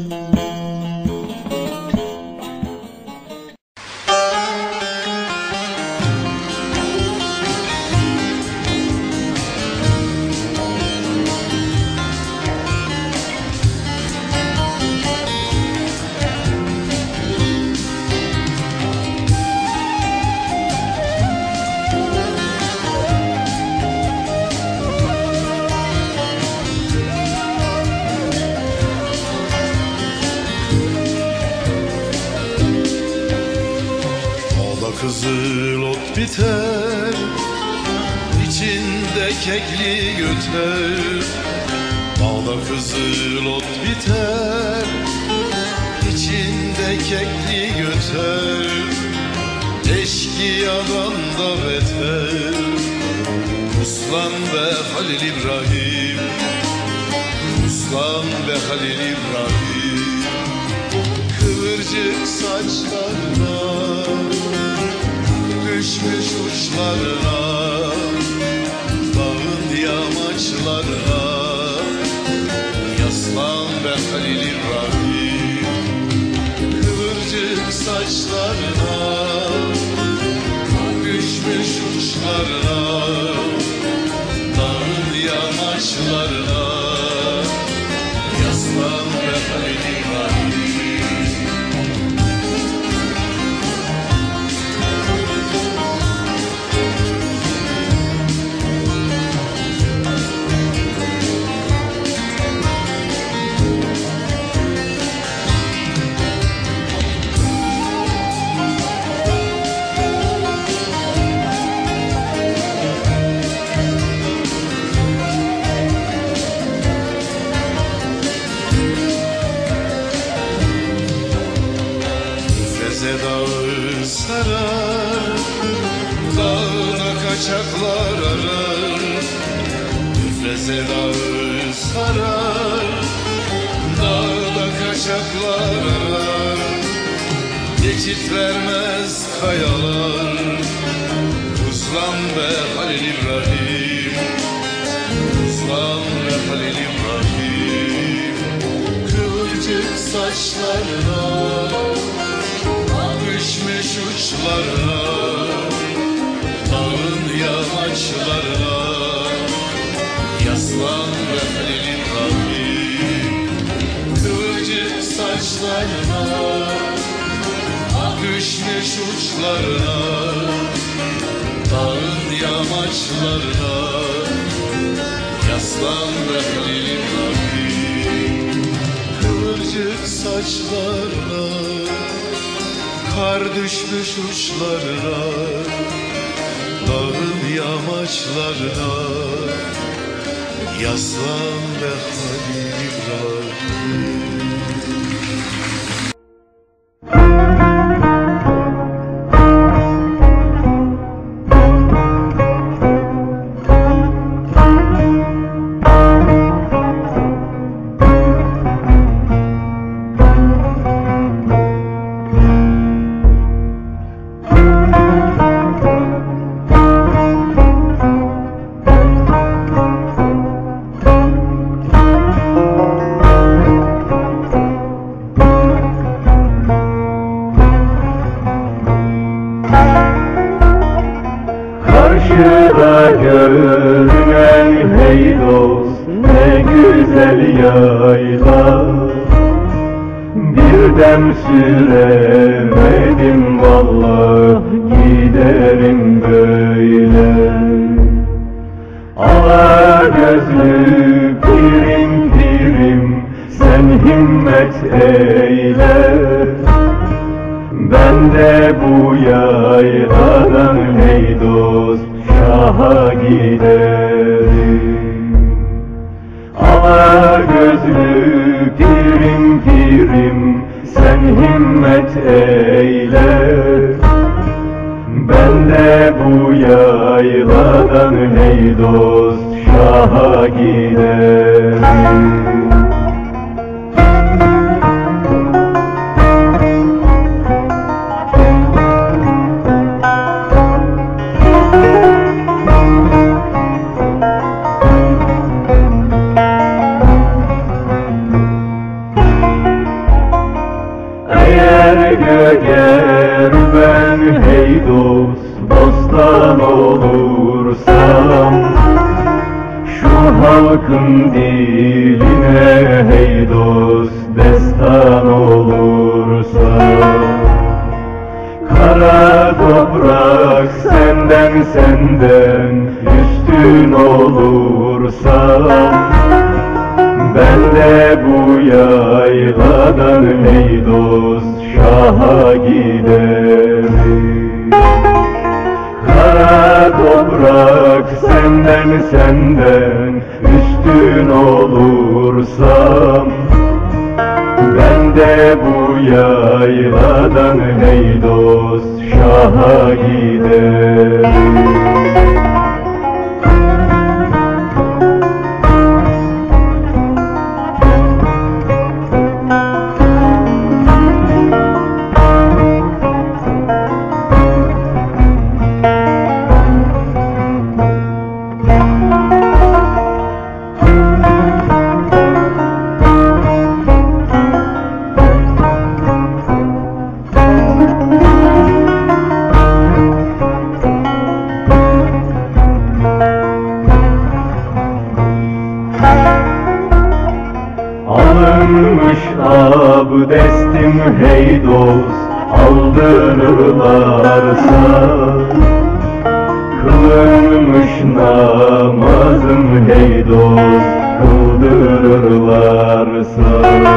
kızıl ot biter, içinde kekli göter. Dağda kızıl ot biter, içinde kekli göter. Eşkıyadan da beter, Ruslan ve Halil İbrahim, Ruslan ve Halil İbrahim. Kıvırcık saçlarına, düşmüş uçlarına, dağın yamaçlarına, Yaslan ve Halil İbrahim. Kıvırcık saçlarına, düşmüş uçlarına, dağın yamaçlarına, Yaslan ve Halil İbrahim. Dağı sarar, dağına kaçaklar arar. Üflese dağı sarar, dağına kaçaklar arar. Geçit vermez kayalar, Ruslan ve Halil İbrahim, Ruslan ve Halil İbrahim. Kıvırcık saçlarına, düşmüş uçlarına, dağın yamaçlarına, Yaslan ve Halil İbrahim. Kıvırcık saçlarına, düşmüş uçlarına, dağın yamaçlarına, Yaslan ve Halil İbrahim. Kıvırcık saçlarına, kar düşmüş uçlarına, dağın yamaçlarına, Yaslan ve Halil İbrahim. Karşıda görünen hey dost ne güzel yayla. Bir dem süremedim vallahi giderim böyle. Ala gözlü pirim pirim sen himmet eyle. Ben de bu yayladan hey dost şaha giderim. Ala gözlü pirim pirim sen himmet eyle. Ben de bu yayladan hey dost şaha giderim. Eğer göğer ben hey dost bostan olursam, şu halkın diline hey dost destan olursam, kara toprak senden senden üstün olursam, ben Ben de bu yayladan ey dost Şaha giderim. Kara toprak senden senden üstün olursam, ben de bu yayladan ey dost Şaha giderim. Alınmış abdestim hey dost aldırırlarsa, kılınmış namazım hey dost kıldırırlarsa,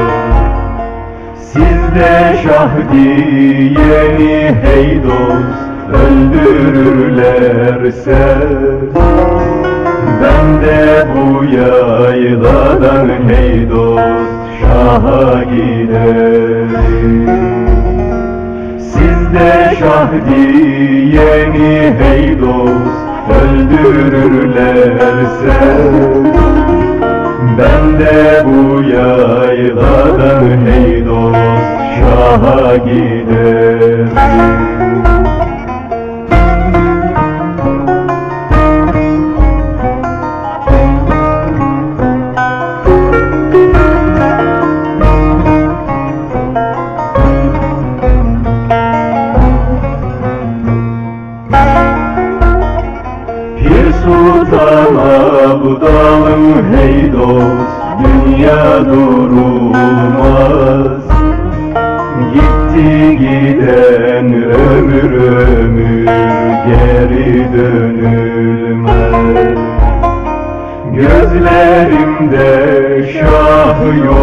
sizde şah diyeni hey dost öldürürlerse, ben de bu yayladan hey dost Şaha giderim. Sizde şah diyeni hey dost öldürürlerse, ben de bu yayladan hey dost Şaha giderim. Sultan Abdalım hey dost dünya durulmaz, gitti giden ömür ömür geri dönülmez. Gözlerimde şah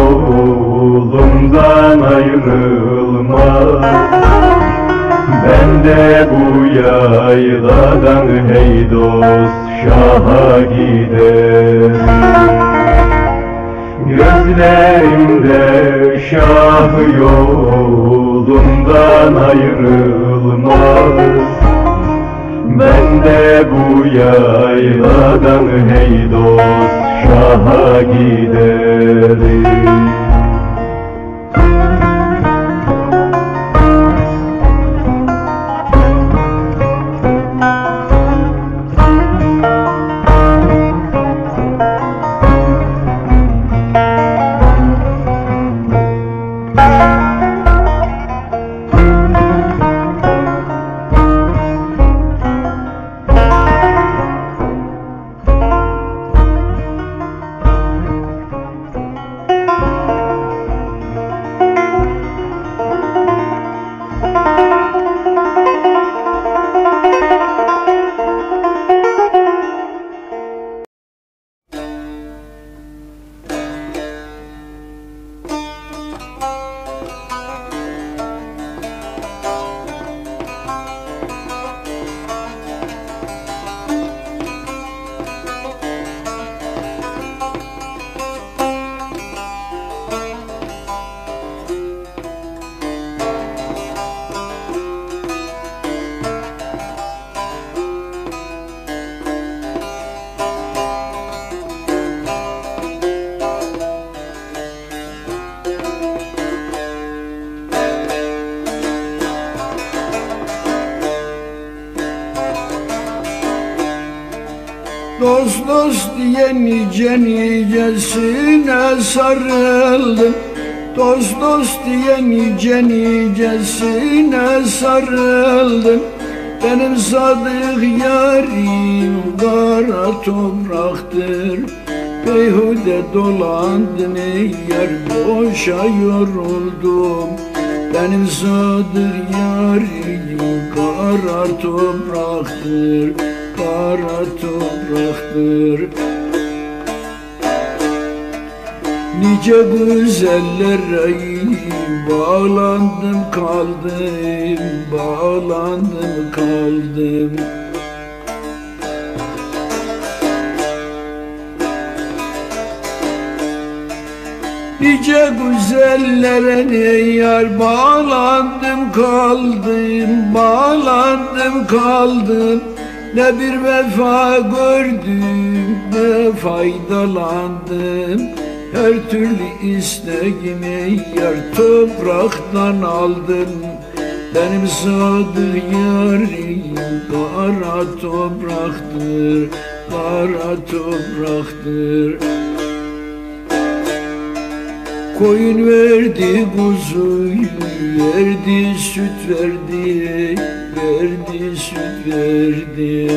yolumdan ayrılmaz, ben de bu yayladan hey dost Şaha giderim. Gözlerimde şah yolumdan ayrılmaz, ben de bu yayladan hey dost Şaha giderim. Dost dost diye nice nicesine sarıldım. Dost dost diye nice nicesine sarıldım. Benim sadık yarim kara topraktır. Beyhude dolandın ey yar, boşa yoruldum. Benim sadık yarim kara topraktır, kara topraktır. Nice güzellere bağlandım kaldım, bağlandım kaldım. Nice güzellere ne yar bağlandım kaldım, bağlandım kaldım. Ne bir vefa gördüm, ne faydalandım. Her türlü isteğimi yar topraktan aldım. Benim sadık yarim kara topraktır, kara topraktır. Koyun verdi, kuzuyu verdi, süt verdi, verdi, süt verdi.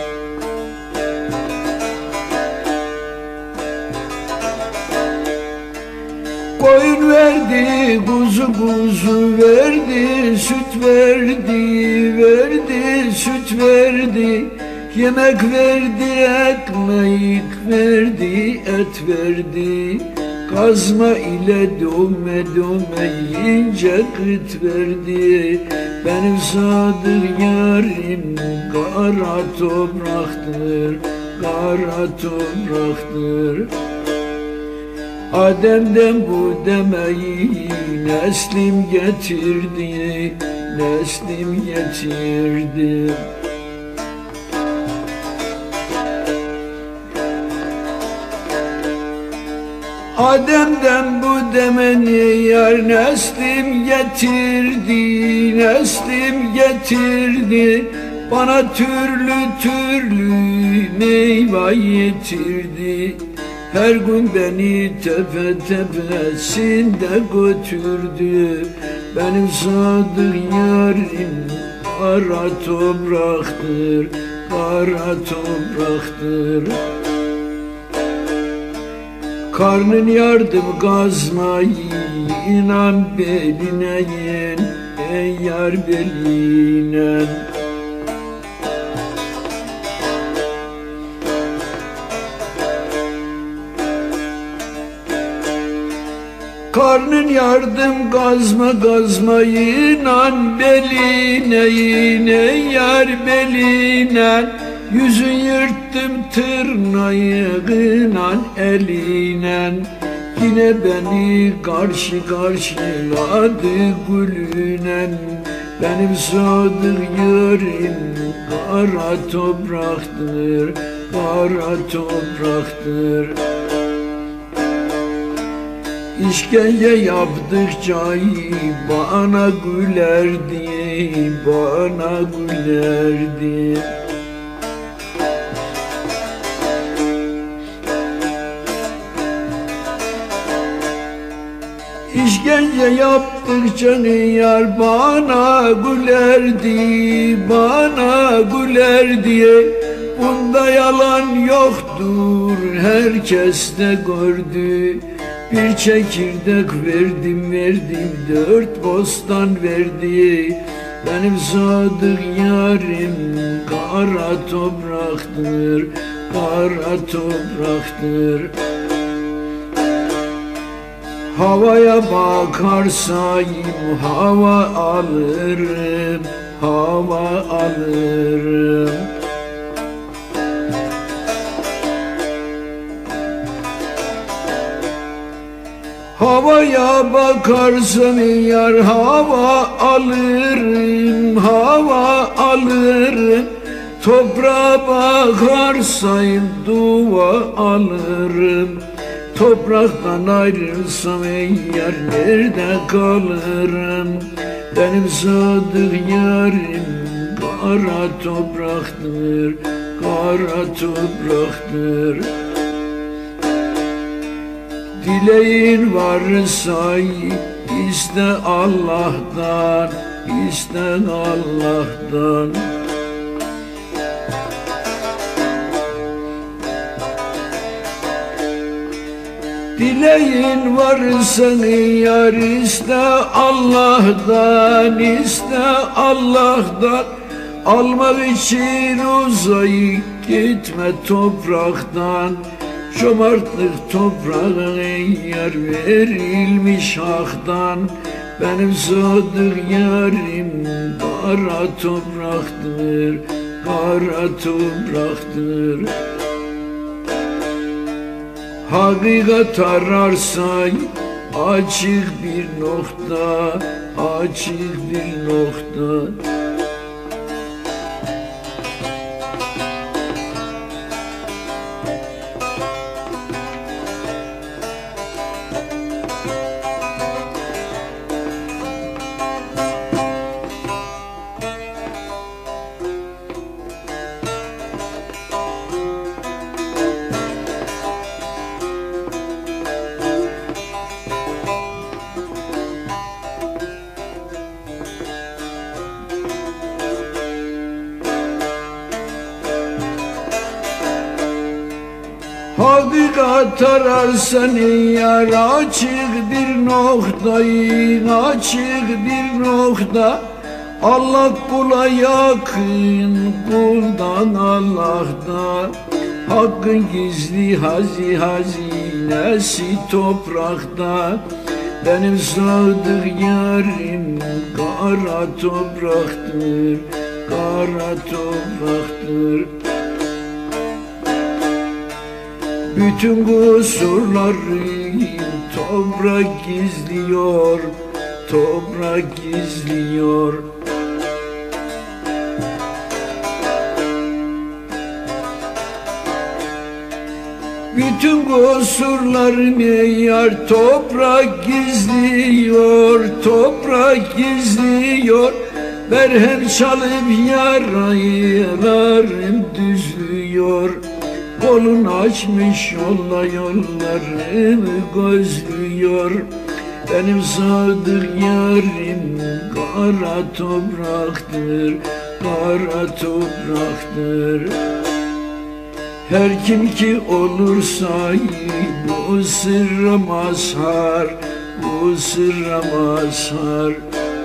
Koyun verdi, kuzu kuzu verdi, süt verdi, verdi, süt verdi. Yemek verdi, ekmek verdi, et verdi. Kazma ile dövme dövme yiyince kıt verdi. Benim sadık yarim kara topraktır, kara topraktır. Adem'den bu demeyi neslim getirdi, neslim getirdi. Adem'den bu demeni yar neslim getirdi, neslim getirdi. Bana türlü türlü meyve getirdi. Her gün beni tepe tepesinde götürdü. Benim sadık yarim kara topraktır, kara topraktır. Karnın yardım gazmayı inan beline yen, ey yar beline. Karnın yardım gazma gazma inan beline, yine yar beline. Yüzün yırttım tırnağıyla eline. Yine beni karşı karşıladı gülünen. Benim sadık yarim kara topraktır, kara topraktır. İşkence yaptıkça bana gülerdi, bana gülerdi. İşkence yaptıkça yar bana gülerdi, bana gülerdi. Bunda yalan yoktur, herkes de gördü. Bir çekirdek verdim verdim, dört bostan verdi. Benim sadık yarim kara topraktır, kara topraktır. Havaya bakarsayım hava alırım, hava alırım. Havaya bakarsam yar hava alırım, hava alırım. Toprağa bakarsayım dua alırım. Topraktan ayrılsam ey yar nerede kalırım? Benim sadık yarim kara topraktır, kara topraktır. Dileğin varsa iste Allah'tan, iste Allah'tan. Dileğin varsa yar iste Allah'tan, iste Allah'tan. Almak için uzayıp gitme topraktan. Cömertlik toprağı yar verilmiş haktan. Benim sadık yarim kara topraktır, kara topraktır. Hakikat ararsan açık bir nokta, açık bir nokta. Hakikat ararsan yar açık bir noktayı, açık bir nokta. Allah kula yakın, kuldan Allah'ta. Hakkın gizli hazi hazinesi toprakta. Benim sadık yarim kara topraktır, kara topraktır. Bütün kusurları toprak gizliyor, toprak gizliyor. Bütün kusurlarını yar toprak gizliyor, toprak gizliyor. Berhem çalıp yaralarım düzlüyor. Kolun açmış yolla yollarımı gözlüyor. Benim sadık yarim kara topraktır, kara topraktır. Her kim ki olursa bu sırra mazhar, bu sırra mazhar.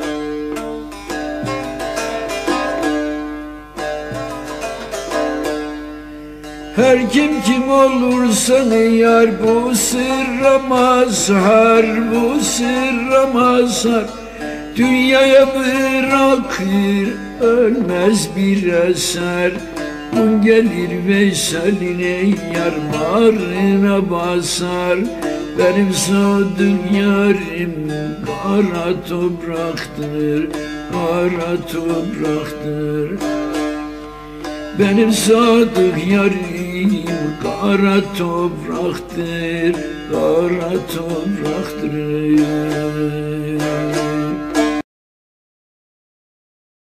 Her kim kim olursa yar bu sırra mazhar, bu sırra mazhar. Dünyaya bırakır ölmez bir eser. Gün gelir Veysel'ine yarlarına basar. Benim sadık yarim kara topraktır, kara topraktır. Benim sadık yarim kara topraktır, kara topraktır.